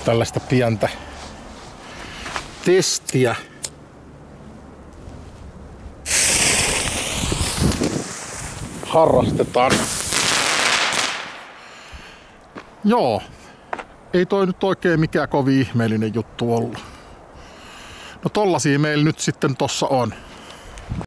tällaista pientä testiä. Harrastetaan. Joo, ei toi nyt oikein mikään kovin ihmeellinen juttu ollut. No tollasia meillä nyt sitten tossa on.